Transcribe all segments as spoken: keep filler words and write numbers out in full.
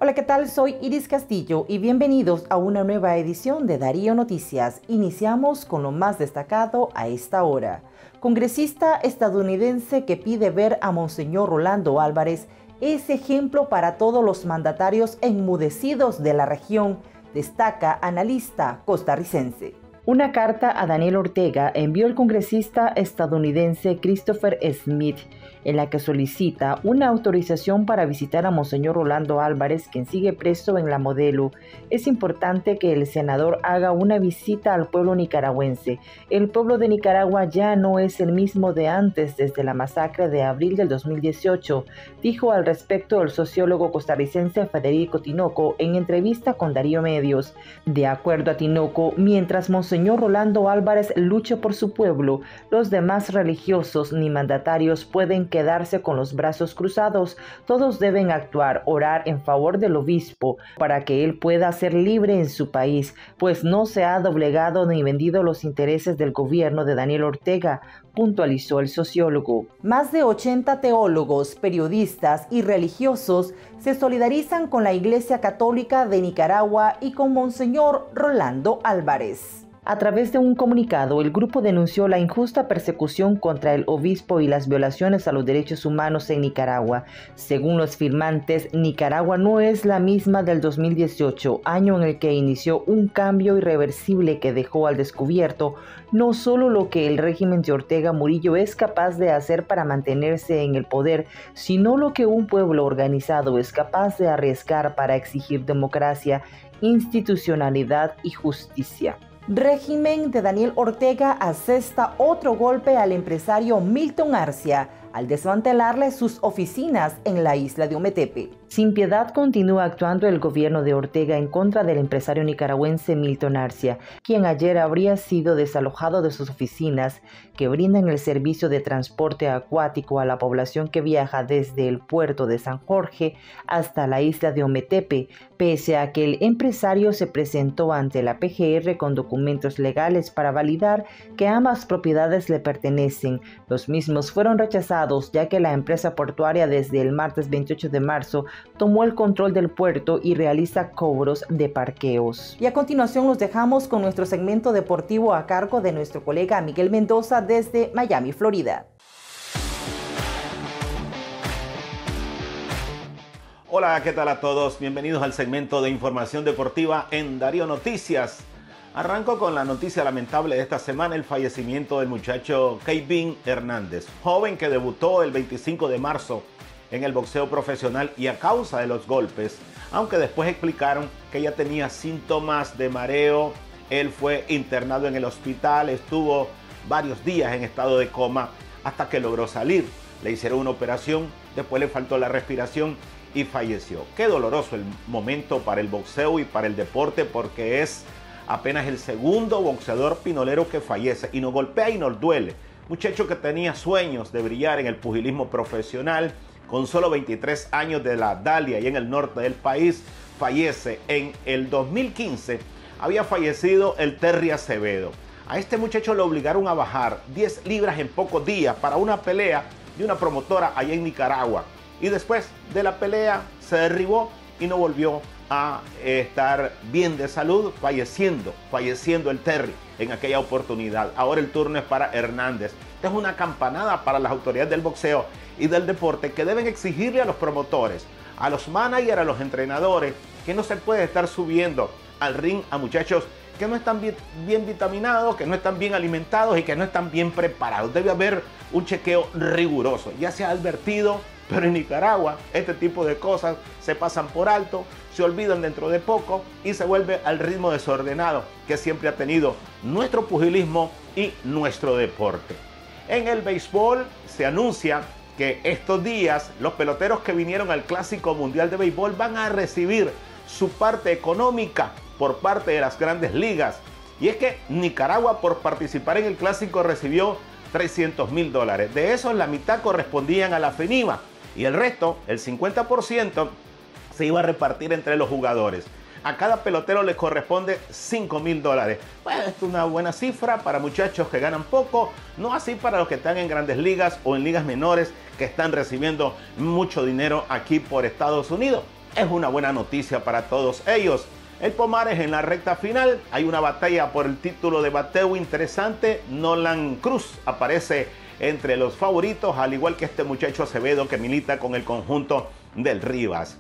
Hola, ¿qué tal? Soy Iris Castillo y bienvenidos a una nueva edición de Darío Noticias. Iniciamos con lo más destacado a esta hora. Congresista estadounidense que pide ver a Monseñor Rolando Álvarez es ejemplo para todos los mandatarios enmudecidos de la región, destaca analista costarricense. Una carta a Daniel Ortega envió el congresista estadounidense Christopher Smith, en la que solicita una autorización para visitar a Monseñor Rolando Álvarez, quien sigue preso en La Modelo. Es importante que el senador haga una visita al pueblo nicaragüense. El pueblo de Nicaragua ya no es el mismo de antes desde la masacre de abril del dos mil dieciocho, dijo al respecto el sociólogo costarricense Federico Tinoco en entrevista con Darío Medios. De acuerdo a Tinoco, mientras Monseñor Rolando Álvarez luche por su pueblo, los demás religiosos ni mandatarios pueden quedarse con los brazos cruzados. Todos deben actuar, orar en favor del obispo para que él pueda ser libre en su país, pues no se ha doblegado ni vendido los intereses del gobierno de Daniel Ortega, puntualizó el sociólogo. Más de ochenta teólogos, periodistas y religiosos se solidarizan con la Iglesia Católica de Nicaragua y con Monseñor Rolando Álvarez. A través de un comunicado, el grupo denunció la injusta persecución contra el obispo y las violaciones a los derechos humanos en Nicaragua. Según los firmantes, Nicaragua no es la misma del dos mil dieciocho, año en el que inició un cambio irreversible que dejó al descubierto no solo lo que el régimen de Ortega Murillo es capaz de hacer para mantenerse en el poder, sino lo que un pueblo organizado es capaz de arriesgar para exigir democracia, institucionalidad y justicia. Régimen de Daniel Ortega asesta otro golpe al empresario Milton Arcia al desmantelarle sus oficinas en la isla de Ometepe. Sin piedad continúa actuando el gobierno de Ortega en contra del empresario nicaragüense Milton Arcia, quien ayer habría sido desalojado de sus oficinas que brindan el servicio de transporte acuático a la población que viaja desde el puerto de San Jorge hasta la isla de Ometepe, pese a que el empresario se presentó ante la P G R con documentos legales para validar que ambas propiedades le pertenecen. Los mismos fueron rechazados ya que la empresa portuaria desde el martes veintiocho de marzo tomó el control del puerto y realiza cobros de parqueos. Y a continuación los dejamos con nuestro segmento deportivo a cargo de nuestro colega Miguel Mendoza desde Miami, Florida. Hola, ¿qué tal a todos? Bienvenidos al segmento de información deportiva en Darío Noticias. Arranco con la noticia lamentable de esta semana, el fallecimiento del muchacho Kevin Hernández, joven que debutó el veinticinco de marzo en el boxeo profesional y a causa de los golpes, aunque después explicaron que ya tenía síntomas de mareo. Él fue internado en el hospital, estuvo varios días en estado de coma hasta que logró salir. Le hicieron una operación, después le faltó la respiración y falleció. Qué doloroso el momento para el boxeo y para el deporte, porque es apenas el segundo boxeador pinolero que fallece y nos golpea y nos duele. Muchacho que tenía sueños de brillar en el pugilismo profesional, con solo veintitrés años de la Dalia y en el norte del país, fallece. En el dos mil quince había fallecido el Terry Acevedo. A este muchacho lo obligaron a bajar diez libras en pocos días para una pelea de una promotora allá en Nicaragua. Y después de la pelea se derribó y no volvió a estar bien de salud, falleciendo, falleciendo el Terry en aquella oportunidad. Ahora el turno es para Hernández. Esta es una campanada para las autoridades del boxeo y del deporte, que deben exigirle a los promotores, a los managers, a los entrenadores, que no se puede estar subiendo al ring a muchachos que no están bien, bien vitaminados, que no están bien alimentados y que no están bien preparados. Debe haber un chequeo riguroso. Ya se ha advertido, pero en Nicaragua este tipo de cosas se pasan por alto, se olvidan dentro de poco y se vuelve al ritmo desordenado que siempre ha tenido nuestro pugilismo y nuestro deporte. En el béisbol se anuncia que estos días los peloteros que vinieron al Clásico Mundial de Béisbol van a recibir su parte económica por parte de las grandes ligas. Y es que Nicaragua, por participar en el Clásico, recibió trescientos mil dólares. De esos, la mitad correspondían a la FENIMA y el resto, el cincuenta por ciento, se iba a repartir entre los jugadores. A cada pelotero le corresponde cinco mil dólares. Bueno, esto es una buena cifra para muchachos que ganan poco, no así para los que están en grandes ligas o en ligas menores que están recibiendo mucho dinero aquí por Estados Unidos. es una buena noticia para todos ellos. El Pomares en la recta final, hay una batalla por el título de bateo interesante. Nolan Cruz aparece entre los favoritos, al igual que este muchacho Acevedo que milita con el conjunto del Rivas.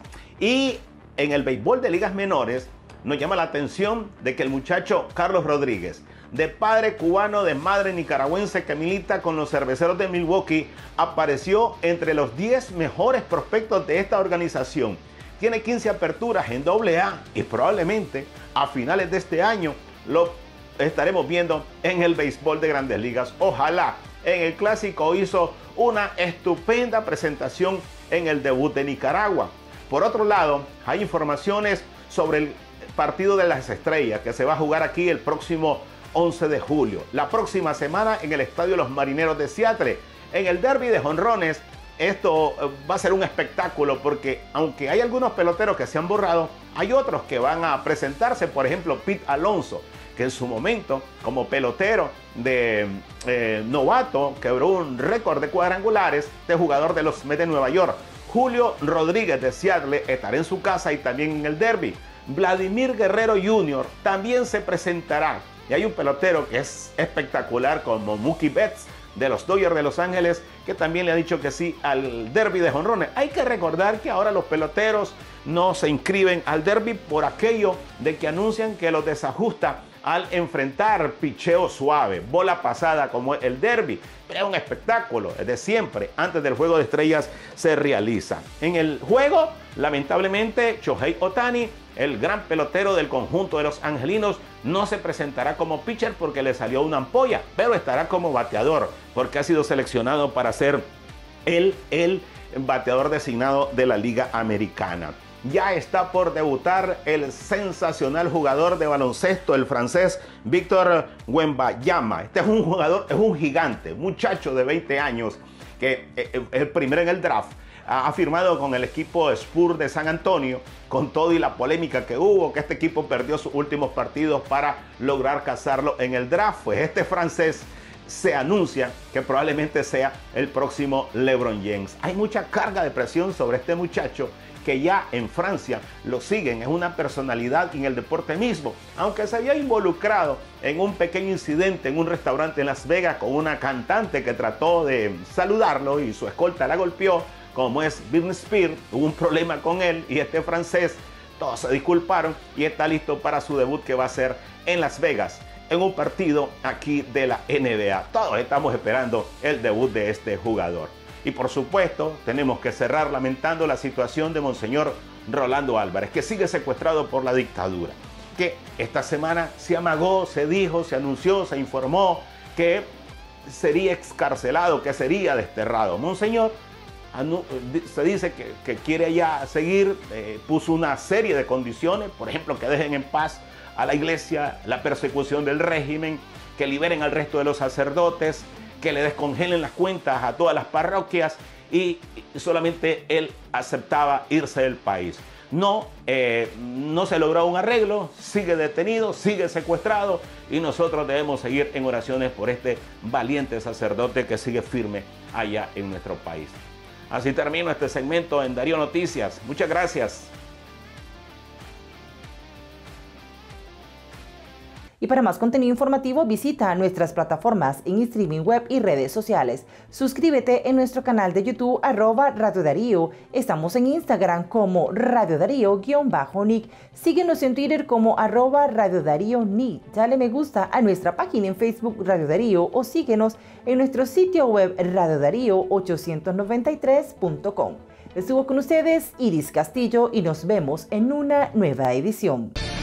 Y en el béisbol de ligas menores nos llama la atención de que el muchacho Carlos Rodríguez, de padre cubano, de madre nicaragüense, que milita con los Cerveceros de Milwaukee, apareció entre los diez mejores prospectos de esta organización. Tiene quince aperturas en doble A y probablemente a finales de este año lo estaremos viendo en el béisbol de Grandes Ligas. Ojalá. En el Clásico hizo una estupenda presentación en el debut de Nicaragua. Por otro lado, hay informaciones sobre el partido de las estrellas que se va a jugar aquí el próximo once de julio. La próxima semana en el Estadio Los Marineros de Seattle. En el derby de jonrones, esto va a ser un espectáculo porque aunque hay algunos peloteros que se han borrado, hay otros que van a presentarse. Por ejemplo, Pete Alonso, que en su momento como pelotero de eh, novato quebró un récord de cuadrangulares de jugador de los Mets de Nueva York. Julio Rodríguez de Seattle estará en su casa y también en el derby. Vladimir Guerrero junior también se presentará. Y hay un pelotero que es espectacular como Mookie Betts de los Dodgers de Los Ángeles, que también le ha dicho que sí al derby de jonrones. Hay que recordar que ahora los peloteros no se inscriben al derby por aquello de que anuncian que los desajusta al enfrentar picheo suave, bola pasada como el derby. Pero es un espectáculo, es de siempre, antes del juego de estrellas se realiza. En el juego, lamentablemente, Shohei Ohtani, el gran pelotero del conjunto de los angelinos, no se presentará como pitcher porque le salió una ampolla, pero estará como bateador porque ha sido seleccionado para ser el, el bateador designado de la Liga Americana. Ya está por debutar el sensacional jugador de baloncesto, el francés Victor Wembanyama. Este es un jugador, es un gigante, muchacho de veinte años, que es el primero en el draft. Ha firmado con el equipo Spurs de San Antonio, con todo y la polémica que hubo, que este equipo perdió sus últimos partidos para lograr cazarlo en el draft. Pues este francés se anuncia que probablemente sea el próximo LeBron James. Hay mucha carga de presión sobre este muchacho, que ya en Francia lo siguen, es una personalidad en el deporte mismo, aunque se había involucrado en un pequeño incidente en un restaurante en Las Vegas con una cantante que trató de saludarlo y su escolta la golpeó, como es Britney Spears. Hubo un problema con él y este francés, todos se disculparon y está listo para su debut que va a ser en Las Vegas, en un partido aquí de la N B A. Todos estamos esperando el debut de este jugador. Y por supuesto, tenemos que cerrar lamentando la situación de Monseñor Rolando Álvarez, que sigue secuestrado por la dictadura. Que esta semana se amagó, se dijo, se anunció, se informó que sería excarcelado, que sería desterrado. Monseñor se dice que, que quiere ya seguir, eh, puso una serie de condiciones, por ejemplo, que dejen en paz a la iglesia, la persecución del régimen, que liberen al resto de los sacerdotes, que le descongelen las cuentas a todas las parroquias, y solamente él aceptaba irse del país. No, eh, no se logró un arreglo, sigue detenido, sigue secuestrado y nosotros debemos seguir en oraciones por este valiente sacerdote que sigue firme allá en nuestro país. Así termino este segmento en Darío Noticias. Muchas gracias. Y para más contenido informativo, visita nuestras plataformas en streaming web y redes sociales. Suscríbete en nuestro canal de YouTube, arroba Radio Darío. Estamos en Instagram como Radio Darío-Nick. Síguenos en Twitter como arroba Radio Darío Nick. Dale me gusta a nuestra página en Facebook Radio Darío o síguenos en nuestro sitio web radio darío ochocientos noventa y tres punto com. Estuvo con ustedes Iris Castillo y nos vemos en una nueva edición.